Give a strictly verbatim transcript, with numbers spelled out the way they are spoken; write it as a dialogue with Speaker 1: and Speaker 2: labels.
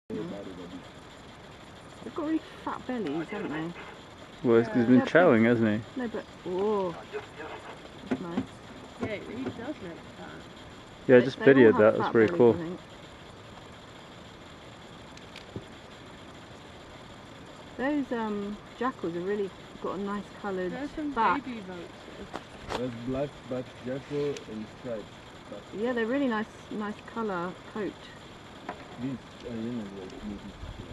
Speaker 1: They've got really fat bellies, haven't they?
Speaker 2: Well, it's because he's been chowing, hasn't he?
Speaker 1: No, but oh, that's nice.
Speaker 3: Yeah, he does look fat.
Speaker 2: Yeah, I just
Speaker 1: They- they all
Speaker 2: videoed
Speaker 1: have
Speaker 2: that. That's
Speaker 1: fat
Speaker 2: very
Speaker 1: bellies,
Speaker 2: cool.
Speaker 1: I think. Those um, jackals have really got a nice coloured
Speaker 3: There's some
Speaker 1: back.
Speaker 3: baby vultures.
Speaker 4: That's black back jackal and striped. Back.
Speaker 1: Yeah, they're really nice, nice colour coat.
Speaker 4: These hyenas are easy.